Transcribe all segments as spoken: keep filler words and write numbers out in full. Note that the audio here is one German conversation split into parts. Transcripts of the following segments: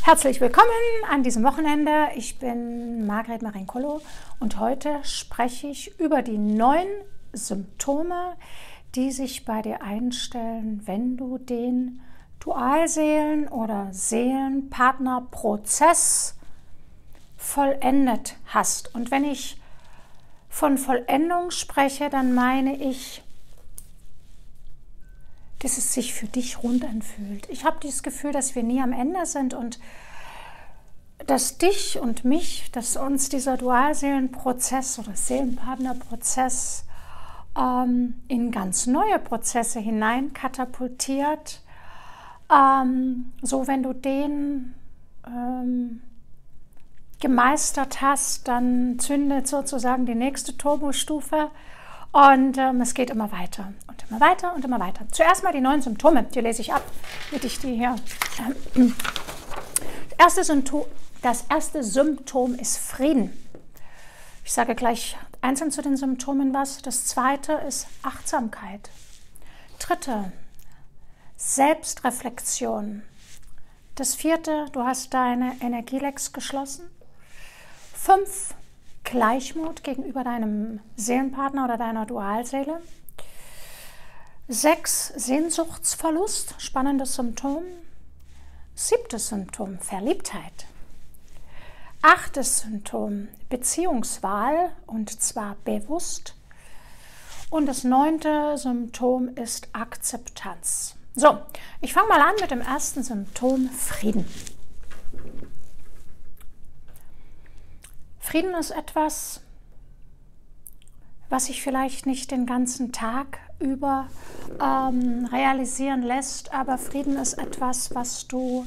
Herzlich willkommen an diesem Wochenende. Ich bin Margret Marincolo und heute spreche ich über die neun Symptome, die sich bei dir einstellen, wenn du den Dualseelen- oder Seelenpartnerprozess vollendet hast. Und wenn ich von Vollendung spreche, dann meine ich, dass es sich für dich rund anfühlt. Ich habe dieses Gefühl, dass wir nie am Ende sind und dass dich und mich, dass uns dieser Dualseelenprozess oder Seelenpartnerprozess ähm, in ganz neue Prozesse hinein katapultiert. Ähm, so, wenn du den ähm, gemeistert hast, dann zündet sozusagen die nächste Turbostufe. Und ähm, es geht immer weiter und immer weiter und immer weiter. Zuerst mal die neun Symptome, die lese ich ab, damit ich die hier... Ähm, das, erste Symptom, das erste Symptom ist Frieden. Ich sage gleich einzeln zu den Symptomen was. Das zweite ist Achtsamkeit. Dritte, Selbstreflexion. Das vierte, du hast deine Energielecks geschlossen. Fünf, Gleichmut gegenüber deinem Seelenpartner oder deiner Dualseele. Sechs, Sehnsuchtsverlust, spannendes Symptom. Siebtes Symptom, Verliebtheit. Achtes Symptom, Beziehungswahl, und zwar bewusst. Und das neunte Symptom ist Akzeptanz. So, ich fange mal an mit dem ersten Symptom, Frieden. Frieden ist etwas, was sich vielleicht nicht den ganzen Tag über ähm, realisieren lässt, aber Frieden ist etwas, was du,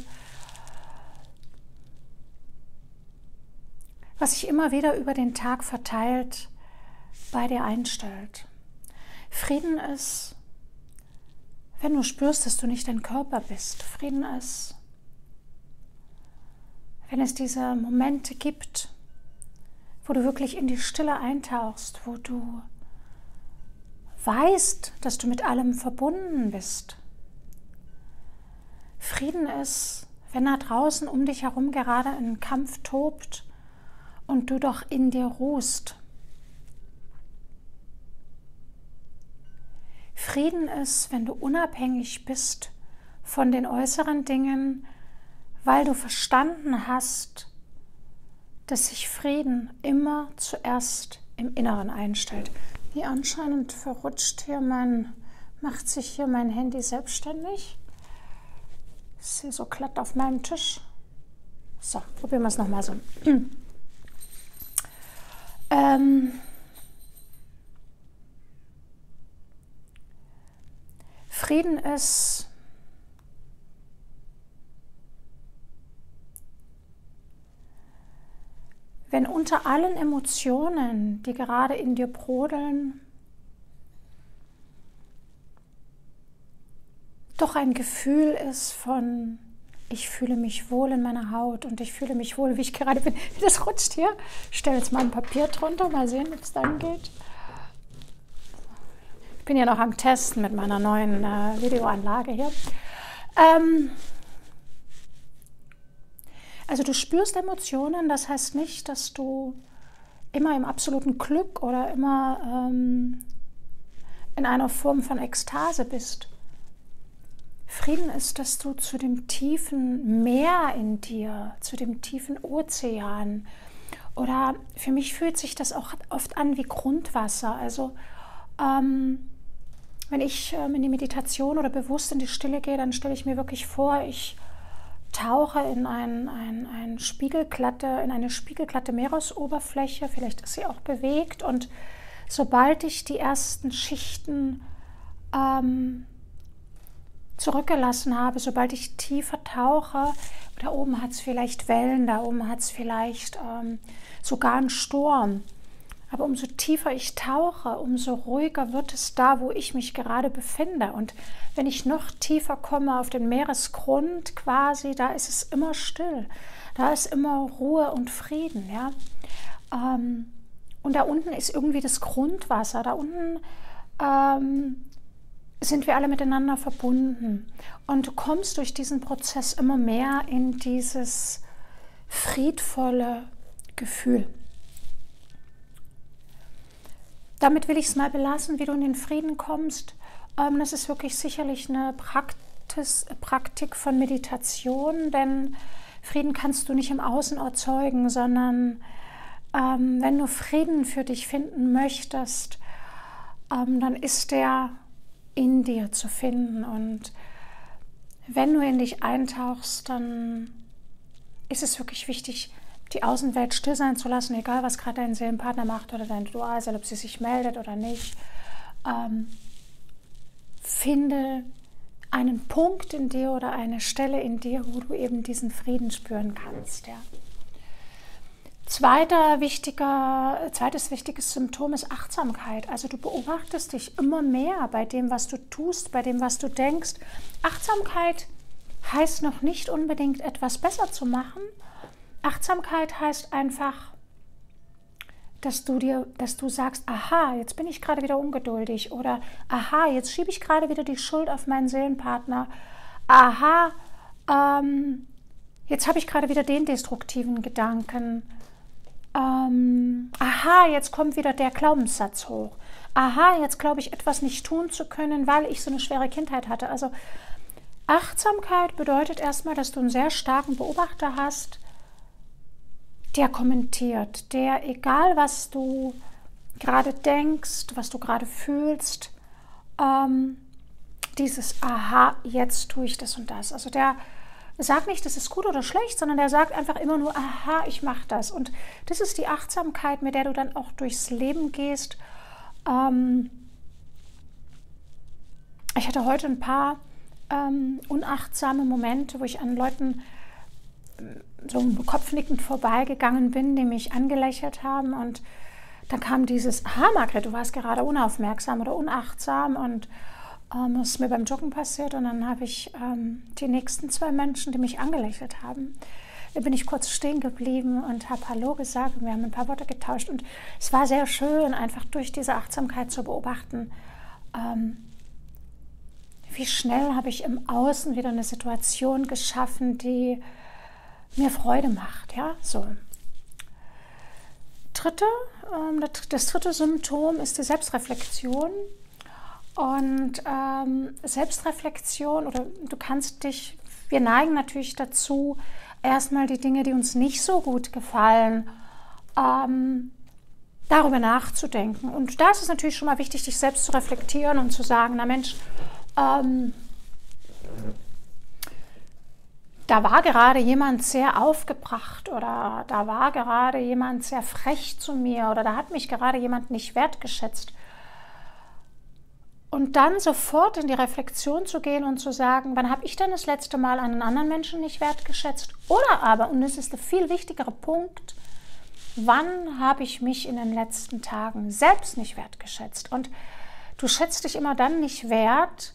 was sich immer wieder über den Tag verteilt bei dir einstellt. Frieden ist, wenn du spürst, dass du nicht dein Körper bist. Frieden ist, wenn es diese Momente gibt, wo du wirklich in die Stille eintauchst, wo du weißt, dass du mit allem verbunden bist. Frieden ist, wenn da draußen um dich herum gerade ein Kampf tobt und du doch in dir ruhst. Frieden ist, wenn du unabhängig bist von den äußeren Dingen, weil du verstanden hast, dass sich Frieden immer zuerst im Inneren einstellt. Wie anscheinend verrutscht hier mein, macht sich hier mein Handy selbstständig. Ist hier so glatt auf meinem Tisch. So, probieren wir es nochmal so. ähm, Frieden ist wenn unter allen Emotionen, die gerade in dir brodeln, doch ein Gefühl ist von, ich fühle mich wohl in meiner Haut und ich fühle mich wohl, wie ich gerade bin. Das rutscht hier. Ich stelle jetzt mal ein Papier drunter, mal sehen, ob es dann geht. Ich bin ja noch am Testen mit meiner neuen äh, Videoanlage hier. Ähm, Also du spürst Emotionen, das heißt nicht, dass du immer im absoluten Glück oder immer ähm, in einer Form von Ekstase bist. Frieden ist, dass du zu dem tiefen Meer in dir, zu dem tiefen Ozean, oder für mich fühlt sich das auch oft an wie Grundwasser. Also ähm, wenn ich ähm, in die Meditation oder bewusst in die Stille gehe, dann stelle ich mir wirklich vor, ich tauche in, ein, ein, ein spiegelglatte, in eine spiegelglatte Meeresoberfläche, vielleicht ist sie auch bewegt, und sobald ich die ersten Schichten ähm, zurückgelassen habe, sobald ich tiefer tauche, da oben hat es vielleicht Wellen, da oben hat es vielleicht ähm, sogar einen Sturm, aber umso tiefer ich tauche, umso ruhiger wird es da, wo ich mich gerade befinde. Und wenn ich noch tiefer komme auf den Meeresgrund quasi, da ist es immer still. Da ist immer Ruhe und Frieden. Ja? Ähm, und da unten ist irgendwie das Grundwasser. Da unten ähm, sind wir alle miteinander verbunden. Und du kommst durch diesen Prozess immer mehr in dieses friedvolle Gefühl. Damit will ich es mal belassen, wie du in den Frieden kommst. Ähm, das ist wirklich sicherlich eine Praxis, Praktik von Meditation, denn Frieden kannst du nicht im Außen erzeugen, sondern ähm, wenn du Frieden für dich finden möchtest, ähm, dann ist der in dir zu finden. Und wenn du in dich eintauchst, dann ist es wirklich wichtig, die Außenwelt still sein zu lassen, egal was gerade dein Seelenpartner macht oder dein Dualseele, ob sie sich meldet oder nicht. Ähm, finde einen Punkt in dir oder eine Stelle in dir, wo du eben diesen Frieden spüren kannst. Ja. Zweiter wichtiger, zweites wichtiges Symptom ist Achtsamkeit. Also du beobachtest dich immer mehr bei dem, was du tust, bei dem, was du denkst. Achtsamkeit heißt noch nicht unbedingt etwas besser zu machen. Achtsamkeit heißt einfach, dass du dir, dass du sagst, aha, jetzt bin ich gerade wieder ungeduldig oder aha, jetzt schiebe ich gerade wieder die Schuld auf meinen Seelenpartner. Aha, ähm, jetzt habe ich gerade wieder den destruktiven Gedanken. Ähm, aha, jetzt kommt wieder der Glaubenssatz hoch. Aha, jetzt glaube ich, etwas nicht tun zu können, weil ich so eine schwere Kindheit hatte. Also Achtsamkeit bedeutet erstmal, dass du einen sehr starken Beobachter hast, der kommentiert, der, egal was du gerade denkst, was du gerade fühlst, ähm, dieses Aha, jetzt tue ich das und das. Also der sagt nicht, das ist gut oder schlecht, sondern der sagt einfach immer nur, aha, ich mache das. Und das ist die Achtsamkeit, mit der du dann auch durchs Leben gehst. Ähm, ich hatte heute ein paar ähm, unachtsame Momente, wo ich an Leuten so kopfnickend vorbeigegangen bin, die mich angelächelt haben, und dann kam dieses, aha Margret, du warst gerade unaufmerksam oder unachtsam, und ähm, das ist mir beim Joggen passiert, und dann habe ich ähm, die nächsten zwei Menschen, die mich angelächelt haben, da bin ich kurz stehen geblieben und habe Hallo gesagt und wir haben ein paar Worte getauscht, und es war sehr schön, einfach durch diese Achtsamkeit zu beobachten, ähm, wie schnell habe ich im Außen wieder eine Situation geschaffen, die mir Freude macht, ja, so. Dritte, ähm, das dritte Symptom ist die Selbstreflexion. Und ähm, Selbstreflexion, oder du kannst dich, wir neigen natürlich dazu, erstmal die Dinge, die uns nicht so gut gefallen, ähm, darüber nachzudenken. Und da ist es natürlich schon mal wichtig, dich selbst zu reflektieren und zu sagen, na Mensch, ähm, da war gerade jemand sehr aufgebracht oder da war gerade jemand sehr frech zu mir oder da hat mich gerade jemand nicht wertgeschätzt. Und dann sofort in die Reflexion zu gehen und zu sagen, wann habe ich denn das letzte Mal einen anderen Menschen nicht wertgeschätzt? Oder aber, und das ist der viel wichtigere Punkt, wann habe ich mich in den letzten Tagen selbst nicht wertgeschätzt? Und du schätzt dich immer dann nicht wert,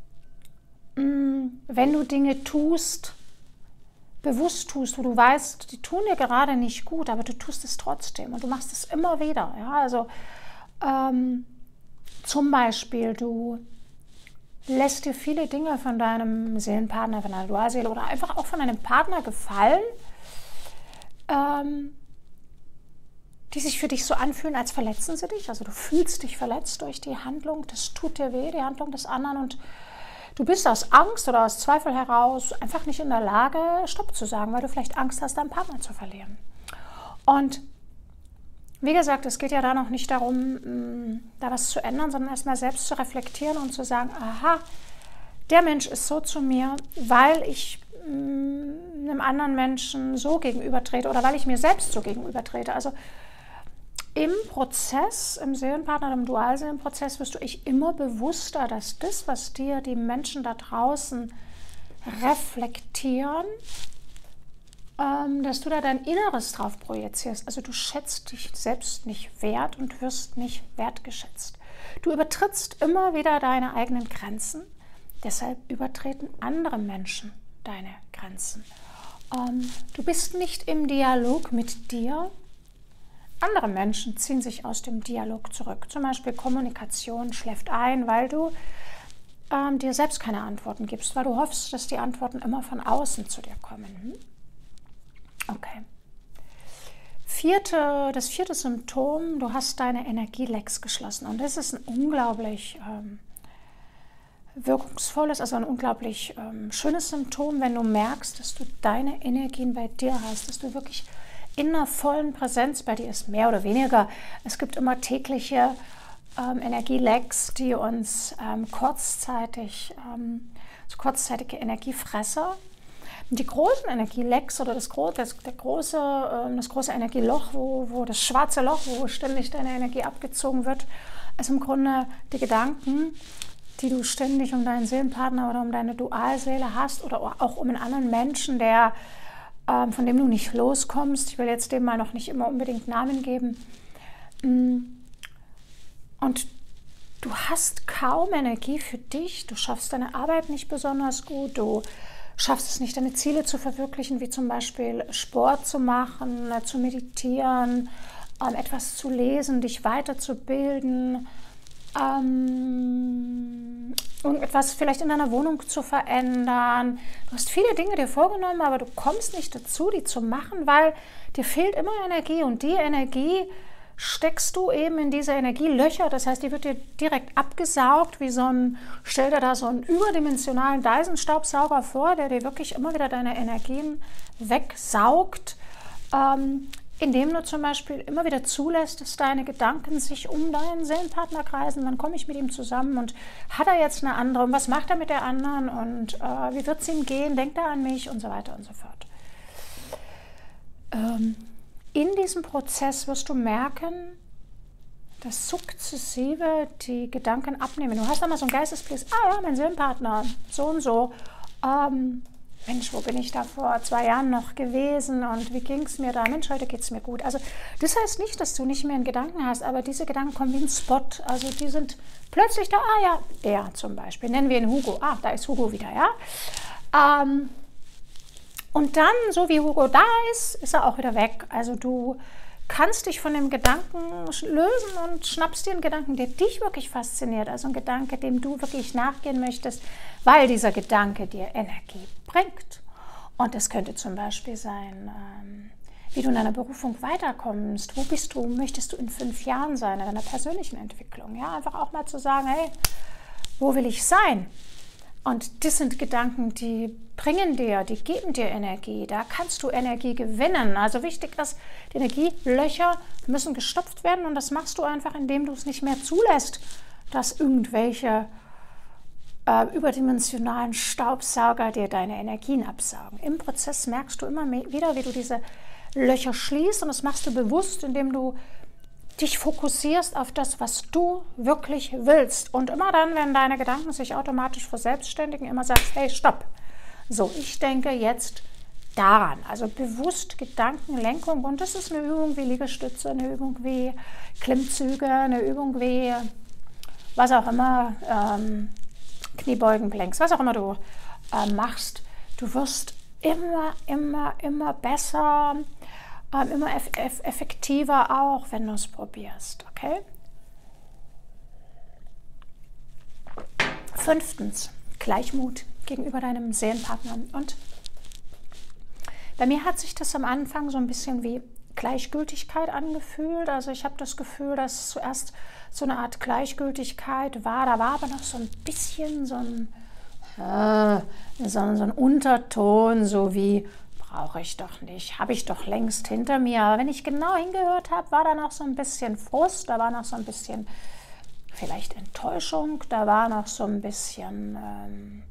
wenn du Dinge tust, bewusst tust, wo du weißt, die tun dir gerade nicht gut, aber du tust es trotzdem und du machst es immer wieder. Ja? Also ähm, zum Beispiel, du lässt dir viele Dinge von deinem Seelenpartner, von deiner Dualseele oder einfach auch von deinem Partner gefallen, ähm, die sich für dich so anfühlen, als verletzen sie dich. Also du fühlst dich verletzt durch die Handlung, das tut dir weh, die Handlung des anderen, und du bist aus Angst oder aus Zweifel heraus einfach nicht in der Lage, Stopp zu sagen, weil du vielleicht Angst hast, deinen Partner zu verlieren. Und wie gesagt, es geht ja da noch nicht darum, da was zu ändern, sondern erstmal selbst zu reflektieren und zu sagen, aha, der Mensch ist so zu mir, weil ich einem anderen Menschen so gegenübertrete oder weil ich mir selbst so gegenübertrete. Also im Prozess, im Seelenpartner, im Dualseelenprozess wirst du echt immer bewusster, dass das, was dir die Menschen da draußen reflektieren, ähm, dass du da dein Inneres drauf projizierst. Also du schätzt dich selbst nicht wert und wirst nicht wertgeschätzt. Du übertrittst immer wieder deine eigenen Grenzen, deshalb übertreten andere Menschen deine Grenzen. Ähm, du bist nicht im Dialog mit dir. Andere Menschen ziehen sich aus dem Dialog zurück. Zum Beispiel Kommunikation schläft ein, weil du ähm, dir selbst keine Antworten gibst, weil du hoffst, dass die Antworten immer von außen zu dir kommen. Hm? Okay. Vierte, das vierte Symptom, du hast deine Energielecks geschlossen. Und das ist ein unglaublich ähm, wirkungsvolles, also ein unglaublich ähm, schönes Symptom, wenn du merkst, dass du deine Energien bei dir hast, dass du wirklich in einer vollen Präsenz bei dir ist, mehr oder weniger. Es gibt immer tägliche ähm, Energielecks, die uns ähm, kurzzeitig, ähm, so kurzzeitige Energiefresser. Die großen Energielecks oder das, das, der große, äh, das große Energieloch, wo, wo das schwarze Loch, wo ständig deine Energie abgezogen wird, ist im Grunde die Gedanken, die du ständig um deinen Seelenpartner oder um deine Dualseele hast oder auch um einen anderen Menschen, der, ähm, von dem du nicht loskommst. Ich will jetzt dem mal noch nicht immer unbedingt Namen geben. Und du hast kaum Energie für dich, du schaffst deine Arbeit nicht besonders gut, du schaffst es nicht, deine Ziele zu verwirklichen, wie zum Beispiel Sport zu machen, zu meditieren, ähm, etwas zu lesen, dich weiterzubilden, ähm, irgendetwas vielleicht in deiner Wohnung zu verändern. Du hast viele Dinge dir vorgenommen, aber du kommst nicht dazu, die zu machen, weil dir fehlt immer Energie und die Energie steckst du eben in diese Energielöcher, das heißt, die wird dir direkt abgesaugt, wie so ein, stell dir da so einen überdimensionalen Dyson-Staubsauger vor, der dir wirklich immer wieder deine Energien wegsaugt, ähm, indem du zum Beispiel immer wieder zulässt, dass deine Gedanken sich um deinen Seelenpartner kreisen, wann komme ich mit ihm zusammen und hat er jetzt eine andere und was macht er mit der anderen und äh, wie wird es ihm gehen, denkt er an mich und so weiter und so fort. Ähm, In diesem Prozess wirst du merken, dass sukzessive die Gedanken abnehmen. Du hast einmal so ein Geistesblitz, ah ja, mein Seelenpartner, so und so. Ähm, Mensch, wo bin ich da vor zwei Jahren noch gewesen und wie ging es mir da? Mensch, heute geht es mir gut. Also das heißt nicht, dass du nicht mehr einen Gedanken hast, aber diese Gedanken kommen wie ein Spot. Also die sind plötzlich da, ah ja, der zum Beispiel. Nennen wir ihn Hugo. Ah, da ist Hugo wieder, ja. Ähm, Und dann, so wie Hugo da ist, ist er auch wieder weg. Also du kannst dich von dem Gedanken lösen und schnappst dir einen Gedanken, der dich wirklich fasziniert. Also ein Gedanke, dem du wirklich nachgehen möchtest, weil dieser Gedanke dir Energie bringt. Und das könnte zum Beispiel sein, ähm, wie du in deiner Berufung weiterkommst. Wo bist du? Möchtest du in fünf Jahren sein, in deiner persönlichen Entwicklung? Ja, einfach auch mal zu sagen, hey, wo will ich sein? Und das sind Gedanken, die bringen dir, die geben dir Energie. Da kannst du Energie gewinnen. Also wichtig ist, die Energielöcher müssen gestopft werden und das machst du einfach, indem du es nicht mehr zulässt, dass irgendwelche äh, überdimensionalen Staubsauger dir deine Energien absaugen. Im Prozess merkst du immer mehr, wieder, wie du diese Löcher schließt und das machst du bewusst, indem du dich fokussierst auf das, was du wirklich willst. Und immer dann, wenn deine Gedanken sich automatisch verselbstständigen, immer sagst, hey, stopp. So, ich denke jetzt daran. Also bewusst Gedankenlenkung. Und das ist eine Übung wie Liegestütze, eine Übung wie Klimmzüge, eine Übung wie was auch immer, ähm, Kniebeugen, Planks, was auch immer du äh, machst. Du wirst immer, immer, immer besser, immer eff eff effektiver auch, wenn du es probierst, okay? Fünftens, Gleichmut gegenüber deinem Seelenpartner. Und bei mir hat sich das am Anfang so ein bisschen wie Gleichgültigkeit angefühlt. Also ich habe das Gefühl, dass zuerst so eine Art Gleichgültigkeit war. Da war aber noch so ein bisschen so ein, äh, so, so ein Unterton, so wie brauche ich doch nicht, habe ich doch längst hinter mir. Aber wenn ich genau hingehört habe, war da noch so ein bisschen Frust, da war noch so ein bisschen vielleicht Enttäuschung, da war noch so ein bisschen ähm,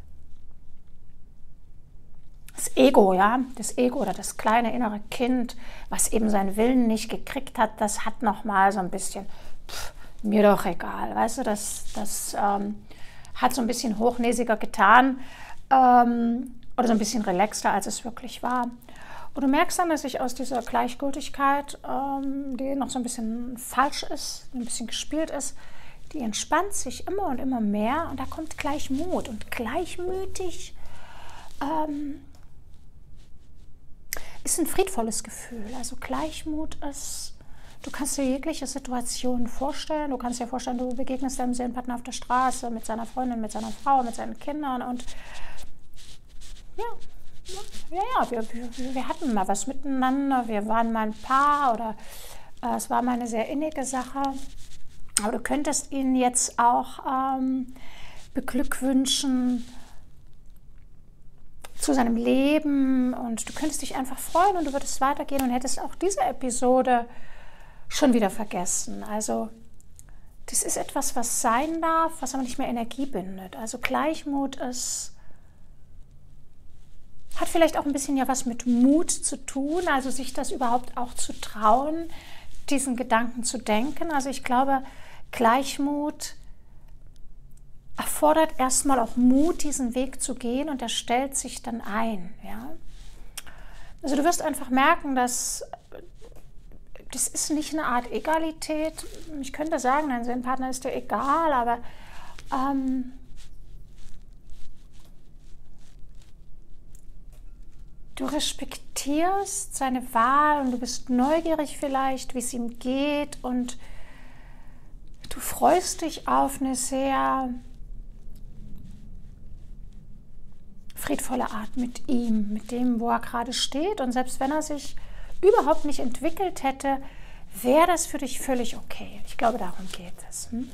das Ego, ja, das Ego oder das kleine innere Kind, was eben seinen Willen nicht gekriegt hat, das hat noch mal so ein bisschen, pff, mir doch egal, weißt du, das, das ähm, hat so ein bisschen hochnäsiger getan, ähm, oder so ein bisschen relaxter, als es wirklich war. Und du merkst dann, dass sich aus dieser Gleichgültigkeit, ähm, die noch so ein bisschen falsch ist, ein bisschen gespielt ist, die entspannt sich immer und immer mehr und da kommt Gleichmut. Und gleichmütig ähm, ist ein friedvolles Gefühl. Also Gleichmut ist Du kannst dir jegliche Situation vorstellen. Du kannst dir vorstellen, du begegnest deinem Seelenpartner auf der Straße, mit seiner Freundin, mit seiner Frau, mit seinen Kindern und ja, ja, ja, wir, wir, wir hatten mal was miteinander, wir waren mal ein Paar oder äh, es war mal eine sehr innige Sache. Aber du könntest ihn jetzt auch ähm, beglückwünschen zu seinem Leben und du könntest dich einfach freuen und du würdest weitergehen und hättest auch diese Episode schon wieder vergessen. Also das ist etwas, was sein darf, was aber nicht mehr Energie bindet. Also Gleichmut ist, hat vielleicht auch ein bisschen ja was mit Mut zu tun, also sich das überhaupt auch zu trauen, diesen Gedanken zu denken. Also ich glaube, Gleichmut erfordert erstmal auch Mut, diesen Weg zu gehen und der stellt sich dann ein. Ja? Also du wirst einfach merken, dass das ist nicht eine Art Egalität. Ich könnte sagen, dein Seelenpartner ist dir egal, aber ähm, du respektierst seine Wahl und du bist neugierig vielleicht, wie es ihm geht und du freust dich auf eine sehr friedvolle Art mit ihm, mit dem, wo er gerade steht. Und selbst wenn er sich überhaupt nicht entwickelt hätte, wäre das für dich völlig okay. Ich glaube, darum geht es. Hm?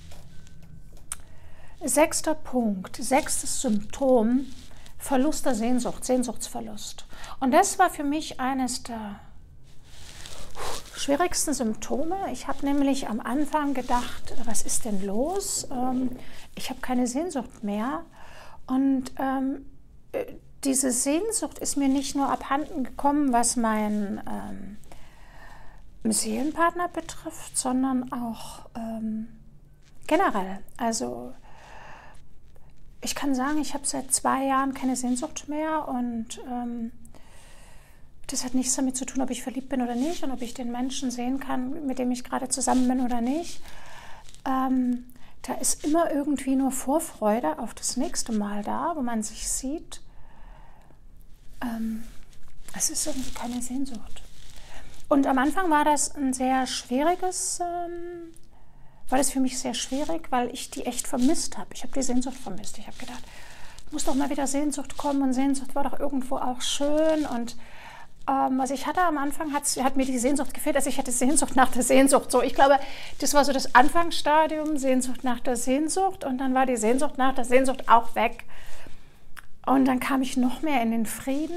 Sechster Punkt, sechstes Symptom, Verlust der Sehnsucht, Sehnsuchtsverlust. Und das war für mich eines der schwierigsten Symptome. Ich habe nämlich am Anfang gedacht, was ist denn los? Ähm, ich habe keine Sehnsucht mehr. Und ähm, diese Sehnsucht ist mir nicht nur abhanden gekommen, was meinen ähm, Seelenpartner betrifft, sondern auch ähm, generell. Also ich kann sagen, ich habe seit zwei Jahren keine Sehnsucht mehr und ähm, das hat nichts damit zu tun, ob ich verliebt bin oder nicht und ob ich den Menschen sehen kann, mit dem ich gerade zusammen bin oder nicht. Ähm, da ist immer irgendwie nur Vorfreude auf das nächste Mal da, wo man sich sieht. Ähm, es ist irgendwie keine Sehnsucht. Und am Anfang war das ein sehr schwieriges, ähm, war das für mich sehr schwierig, weil ich die echt vermisst habe. Ich habe die Sehnsucht vermisst. Ich habe gedacht, muss doch mal wieder Sehnsucht kommen und Sehnsucht war doch irgendwo auch schön und ähm, also ich hatte am Anfang, hat, hat mir die Sehnsucht gefehlt, also ich hatte Sehnsucht nach der Sehnsucht. So, ich glaube, das war so das Anfangsstadium, Sehnsucht nach der Sehnsucht und dann war die Sehnsucht nach der Sehnsucht auch weg. Und dann kam ich noch mehr in den Frieden.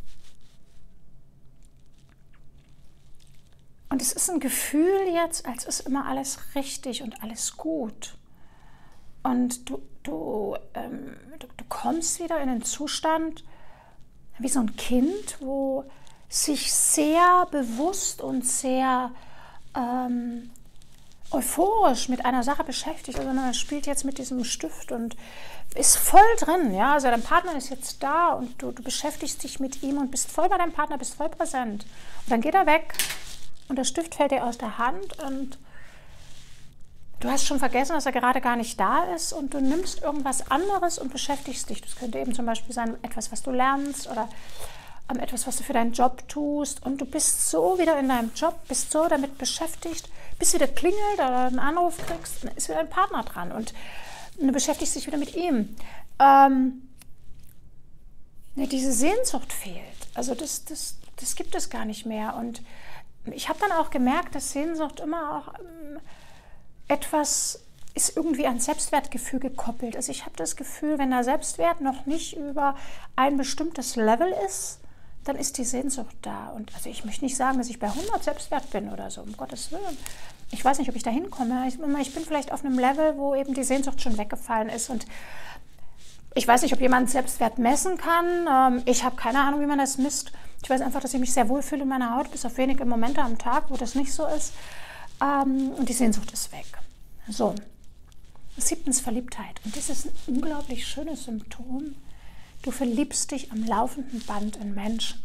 Und es ist ein Gefühl jetzt, als ist immer alles richtig und alles gut. Und du, du, ähm, du, du kommst wieder in einen Zustand wie so ein Kind, wo sich sehr bewusst und sehr ähm, euphorisch mit einer Sache beschäftigt. Also man spielt jetzt mit diesem Stift und ist voll drin. Ja? Also dein Partner ist jetzt da und du, du beschäftigst dich mit ihm und bist voll bei deinem Partner, bist voll präsent. Und dann geht er weg und der Stift fällt dir aus der Hand und du hast schon vergessen, dass er gerade gar nicht da ist und du nimmst irgendwas anderes und beschäftigst dich. Das könnte eben zum Beispiel sein, etwas, was du lernst oder ähm, etwas, was du für deinen Job tust und du bist so wieder in deinem Job, bist so damit beschäftigt, bis wieder klingelt oder einen Anruf kriegst, dann ist wieder ein Partner dran und du beschäftigst dich wieder mit ihm. Ähm, ne, diese Sehnsucht fehlt. Also das, das, das gibt es gar nicht mehr und ich habe dann auch gemerkt, dass Sehnsucht immer auch ähm, etwas ist irgendwie an Selbstwertgefühl gekoppelt. Also ich habe das Gefühl, wenn der Selbstwert noch nicht über ein bestimmtes Level ist, dann ist die Sehnsucht da. Und also ich möchte nicht sagen, dass ich bei hundert Selbstwert bin oder so, um Gottes Willen. Ich weiß nicht, ob ich da hinkomme. Ich, ich bin vielleicht auf einem Level, wo eben die Sehnsucht schon weggefallen ist. Und ich weiß nicht, ob jemand Selbstwert messen kann. Ich habe keine Ahnung, wie man das misst. Ich weiß einfach, dass ich mich sehr wohl fühle in meiner Haut, bis auf wenige Momente am Tag, wo das nicht so ist. Und die Sehnsucht ist weg. So, siebtens Verliebtheit. Und das ist ein unglaublich schönes Symptom. Du verliebst dich am laufenden Band in Menschen.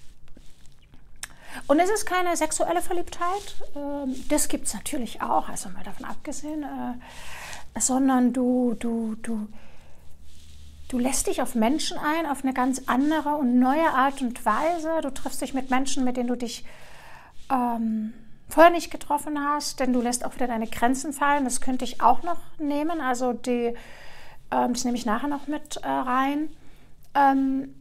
Und es ist keine sexuelle Verliebtheit, das gibt es natürlich auch, also mal davon abgesehen, sondern du, du, du, du lässt dich auf Menschen ein, auf eine ganz andere und neue Art und Weise. Du triffst dich mit Menschen, mit denen du dich ähm, vorher nicht getroffen hast, denn du lässt auch wieder deine Grenzen fallen. Das könnte ich auch noch nehmen, also die, ähm, das nehme ich nachher noch mit äh, rein. Ähm,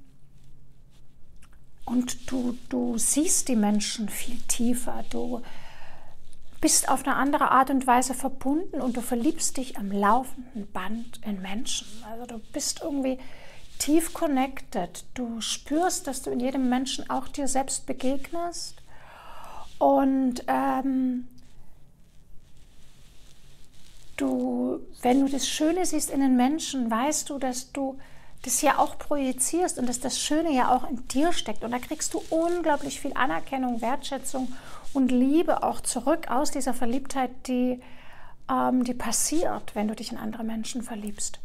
und du, du siehst die Menschen viel tiefer, du bist auf eine andere Art und Weise verbunden und du verliebst dich am laufenden Band in Menschen. Also du bist irgendwie tief connected. Du spürst, dass du in jedem Menschen auch dir selbst begegnest. Und ähm, du, wenn du das Schöne siehst in den Menschen, weißt du, dass du das ja auch projizierst und dass das Schöne ja auch in dir steckt. Und da kriegst du unglaublich viel Anerkennung, Wertschätzung und Liebe auch zurück aus dieser Verliebtheit, die, ähm, die passiert, wenn du dich in andere Menschen verliebst.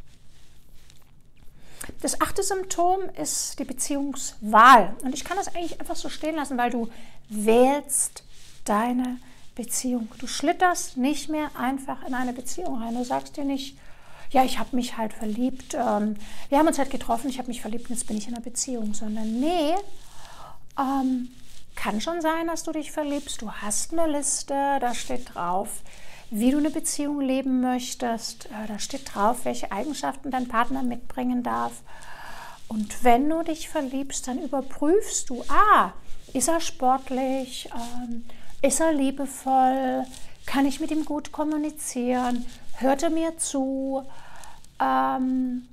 Das achte Symptom ist die Beziehungswahl. Und ich kann das eigentlich einfach so stehen lassen, weil du wählst deine Beziehung. Du schlitterst nicht mehr einfach in eine Beziehung rein. Du sagst dir nicht, ja, ich habe mich halt verliebt, ähm, wir haben uns halt getroffen, ich habe mich verliebt und jetzt bin ich in einer Beziehung. Sondern nee, ähm, kann schon sein, dass du dich verliebst. Du hast eine Liste, da steht drauf, wie du eine Beziehung leben möchtest. Da steht drauf, welche Eigenschaften dein Partner mitbringen darf. Und wenn du dich verliebst, dann überprüfst du, ah, ist er sportlich, ähm, ist er liebevoll, kann ich mit ihm gut kommunizieren, hört er mir zu, ähm,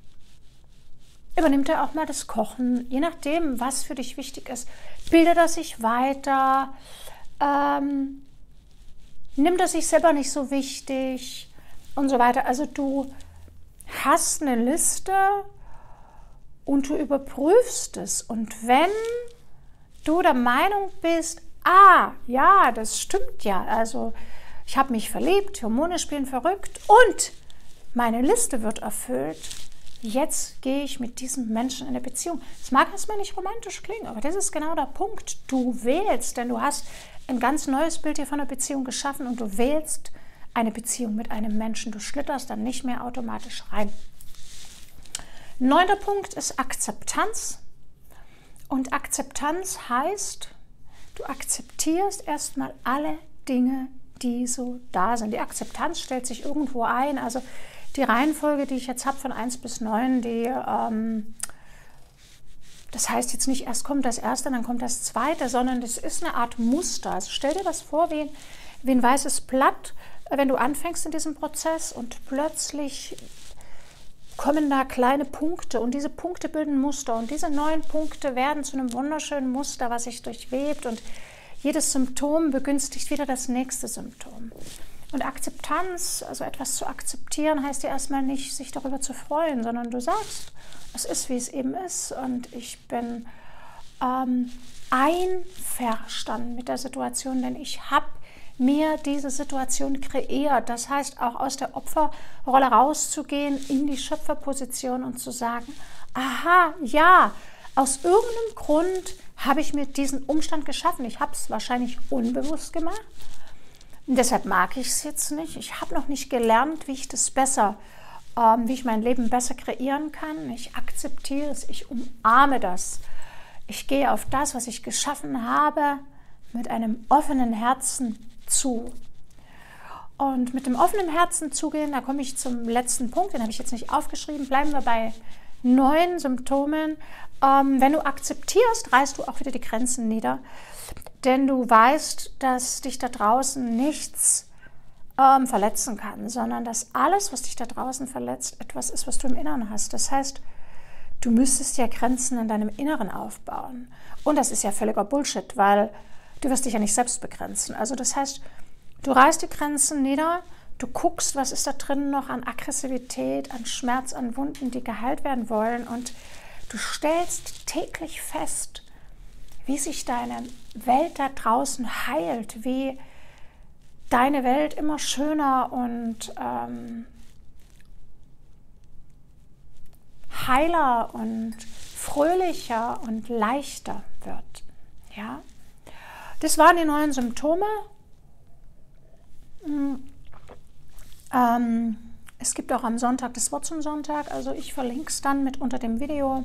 übernimmt er auch mal das Kochen, je nachdem, was für dich wichtig ist. Bildet er sich weiter, ähm, nimmt er sich selber nicht so wichtig und so weiter. Also du hast eine Liste und du überprüfst es. Und wenn du der Meinung bist, ah, ja, das stimmt ja, also ich habe mich verliebt, Hormone spielen verrückt und meine Liste wird erfüllt, jetzt gehe ich mit diesem Menschen in eine Beziehung. Es mag erstmal nicht romantisch klingen, aber das ist genau der Punkt. Du wählst, denn du hast ein ganz neues Bild hier von einer Beziehung geschaffen und du wählst eine Beziehung mit einem Menschen. Du schlitterst dann nicht mehr automatisch rein. Neunter Punkt ist Akzeptanz. Und Akzeptanz heißt, du akzeptierst erstmal alle Dinge, die so da sind. Die Akzeptanz stellt sich irgendwo ein. Also die Reihenfolge, die ich jetzt habe von eins bis neun, die, ähm, das heißt jetzt nicht erst kommt das Erste, dann kommt das Zweite, sondern das ist eine Art Muster. Also stell dir das vor wie ein, wie ein weißes Blatt, wenn du anfängst in diesem Prozess und plötzlich kommen da kleine Punkte und diese Punkte bilden Muster und diese neun Punkte werden zu einem wunderschönen Muster, was sich durchwebt und jedes Symptom begünstigt wieder das nächste Symptom. Und Akzeptanz, also etwas zu akzeptieren, heißt ja erstmal nicht, sich darüber zu freuen, sondern du sagst, es ist, wie es eben ist und ich bin ähm, einverstanden mit der Situation, denn ich habe mir diese Situation kreiert. Das heißt, auch aus der Opferrolle rauszugehen in die Schöpferposition und zu sagen, aha, ja, aus irgendeinem Grund habe ich mir diesen Umstand geschaffen. Ich habe es wahrscheinlich unbewusst gemacht. Und deshalb mag ich es jetzt nicht. Ich habe noch nicht gelernt, wie ich das besser, ähm, wie ich mein Leben besser kreieren kann. Ich akzeptiere es, ich umarme das. Ich gehe auf das, was ich geschaffen habe, mit einem offenen Herzen zu. Und mit dem offenen Herzen zugehen, da komme ich zum letzten Punkt, den habe ich jetzt nicht aufgeschrieben. Bleiben wir bei neun Symptomen. Ähm, wenn du akzeptierst, reißt du auch wieder die Grenzen nieder. Denn du weißt, dass dich da draußen nichts ähm, verletzen kann, sondern dass alles, was dich da draußen verletzt, etwas ist, was du im Inneren hast. Das heißt, du müsstest ja Grenzen in deinem Inneren aufbauen. Und das ist ja völliger Bullshit, weil du wirst dich ja nicht selbst begrenzen. Also das heißt, du reißt die Grenzen nieder, du guckst, was ist da drin noch an Aggressivität, an Schmerz, an Wunden, die geheilt werden wollen und du stellst täglich fest, wie sich deine Welt da draußen heilt, wie deine Welt immer schöner und ähm, heiler und fröhlicher und leichter wird. Ja? Das waren die neuen Symptome. Ähm, es gibt auch am Sonntag das Wort zum Sonntag, also ich verlinke es dann mit unter dem Video.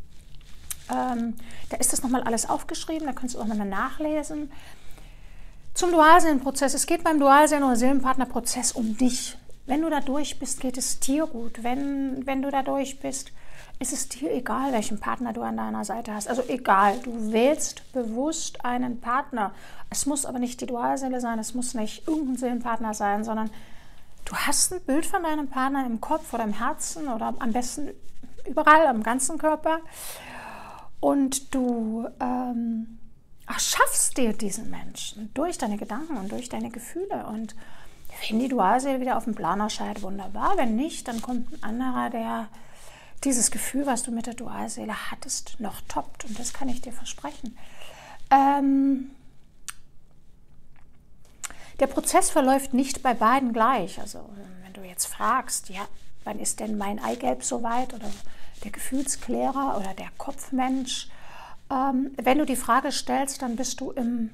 Ähm, da ist das nochmal alles aufgeschrieben, da kannst du auch nochmal nachlesen. Zum Dualseelenprozess. Es geht beim Dualseelen- oder Seelenpartnerprozess um dich. Wenn du da durch bist, geht es dir gut. Wenn, wenn du da durch bist, ist es dir egal, welchen Partner du an deiner Seite hast. Also egal, du wählst bewusst einen Partner. Es muss aber nicht die Dualseele sein, es muss nicht irgendein Seelenpartner sein, sondern du hast ein Bild von deinem Partner im Kopf oder im Herzen oder am besten überall, am ganzen Körper. Und du ähm, erschaffst dir diesen Menschen durch deine Gedanken und durch deine Gefühle. Und wenn die Dualseele wieder auf dem Plan erscheint, wunderbar. Wenn nicht, dann kommt ein anderer, der dieses Gefühl, was du mit der Dualseele hattest, noch toppt. Und das kann ich dir versprechen. Ähm, der Prozess verläuft nicht bei beiden gleich. Also wenn du jetzt fragst, ja, wann ist denn mein Eigelb soweit oder der Gefühlsklärer oder der Kopfmensch? Ähm, wenn du die Frage stellst, dann bist du im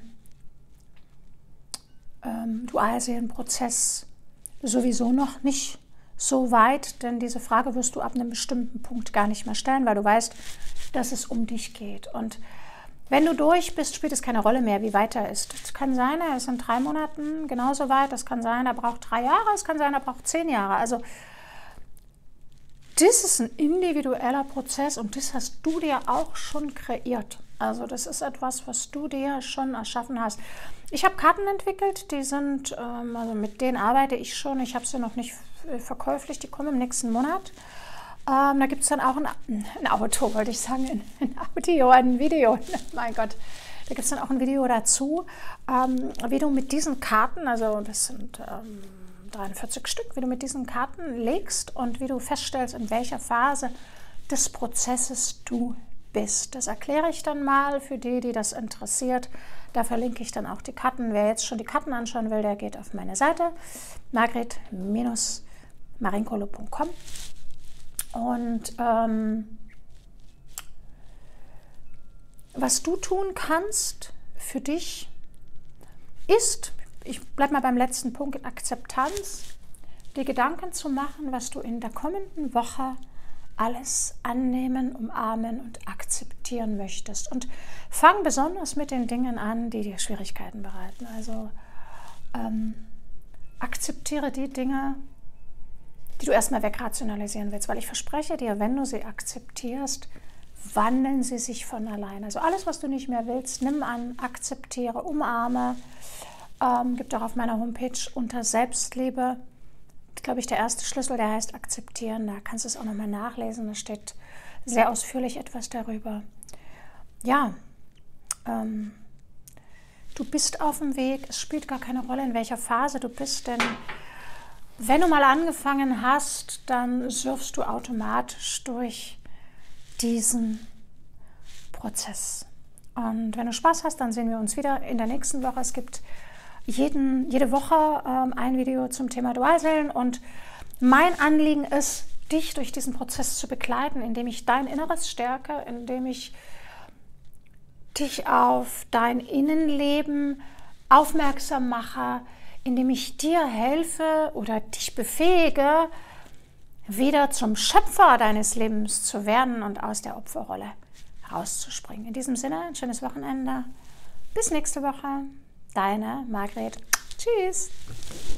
ähm, Dualseelenprozess sowieso noch nicht so weit, denn diese Frage wirst du ab einem bestimmten Punkt gar nicht mehr stellen, weil du weißt, dass es um dich geht. Und wenn du durch bist, spielt es keine Rolle mehr, wie weit er ist. Es kann sein, er ist in drei Monaten genauso weit, es kann sein, er braucht drei Jahre, es kann sein, er braucht zehn Jahre. Also das ist ein individueller Prozess und das hast du dir auch schon kreiert. Also das ist etwas, was du dir schon erschaffen hast. Ich habe Karten entwickelt, die sind, ähm, also mit denen arbeite ich schon. Ich habe sie noch nicht verkäuflich, die kommen im nächsten Monat. Ähm, da gibt es dann auch ein, ein Auto, wollte ich sagen, ein, ein Audio, ein Video. Mein Gott, da gibt es dann auch ein Video dazu, ähm, wie du mit diesen Karten, also das sind ähm, dreiundvierzig Stück, wie du mit diesen Karten legst und wie du feststellst, in welcher Phase des Prozesses du bist. Das erkläre ich dann mal für die, die das interessiert. Da verlinke ich dann auch die Karten. Wer jetzt schon die Karten anschauen will, der geht auf meine Seite margret Bindestrich marinkolo punkt com und ähm, was du tun kannst für dich ist, ich bleibe mal beim letzten Punkt, in Akzeptanz, dir Gedanken zu machen, was du in der kommenden Woche alles annehmen, umarmen und akzeptieren möchtest. Und fang besonders mit den Dingen an, die dir Schwierigkeiten bereiten. Also ähm, akzeptiere die Dinge, die du erstmal wegrationalisieren willst, weil ich verspreche dir, wenn du sie akzeptierst, wandeln sie sich von allein. Also alles, was du nicht mehr willst, nimm an, akzeptiere, umarme. Ähm, gibt auch auf meiner Homepage unter Selbstliebe, glaube ich, der erste Schlüssel, der heißt akzeptieren. Da kannst du es auch nochmal nachlesen. Da steht sehr ausführlich etwas darüber. Ja, ähm, du bist auf dem Weg. Es spielt gar keine Rolle, in welcher Phase du bist, denn wenn du mal angefangen hast, dann surfst du automatisch durch diesen Prozess. Und wenn du Spaß hast, dann sehen wir uns wieder in der nächsten Woche. Es gibt jeden, jede Woche ähm, ein Video zum Thema Dualseelen und mein Anliegen ist, dich durch diesen Prozess zu begleiten, indem ich dein Inneres stärke, indem ich dich auf dein Innenleben aufmerksam mache, indem ich dir helfe oder dich befähige, wieder zum Schöpfer deines Lebens zu werden und aus der Opferrolle rauszuspringen. In diesem Sinne, ein schönes Wochenende. Bis nächste Woche. Deine Margret. Tschüss.